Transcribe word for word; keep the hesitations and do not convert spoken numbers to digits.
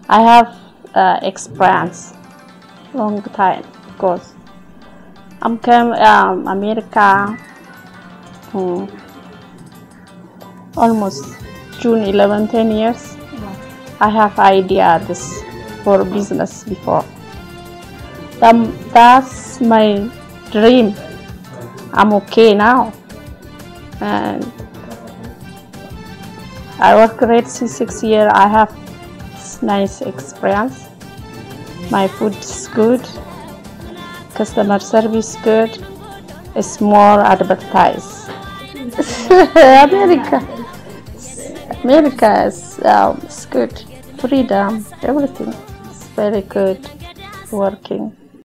I have uh, experience long time because I'm came um, America um, almost June eleven, ten years. I have idea this for business before. Um, that's my dream. I'm okay now, and I work great since six years. I have nice experience. My food is good. Customer service good. It's more advertised. America, America is, um, is good. Freedom, everything is very good working.